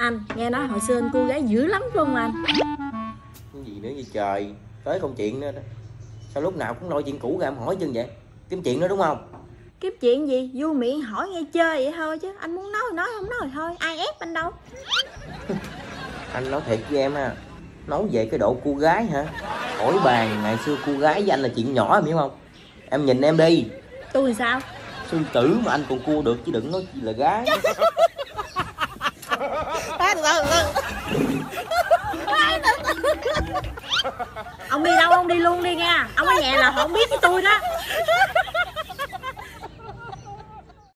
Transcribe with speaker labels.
Speaker 1: Anh nghe nói hồi xưa anh cua gái dữ lắm luôn anh.
Speaker 2: Cái gì nữa vậy trời, tới công chuyện nữa đó. Sao lúc nào cũng lôi chuyện cũ ra em hỏi chân vậy? Kiếm chuyện nữa đúng không?
Speaker 1: Kiếm chuyện gì, vui miệng hỏi nghe chơi vậy thôi chứ anh muốn nói thì nói, không nói thì thôi, ai ép anh đâu.
Speaker 2: Anh nói thiệt với em ha, nói về cái độ cua gái hả? Hỏi bàn ngày xưa cua gái với anh là chuyện nhỏ em hiểu không? Em nhìn em đi.
Speaker 1: Tôi thì sao?
Speaker 2: Sư tử mà anh còn cua được chứ đừng nói chi là gái.
Speaker 1: Ông đi đâu ông đi luôn đi nha, ông ở nhà là không biết với tôi đó.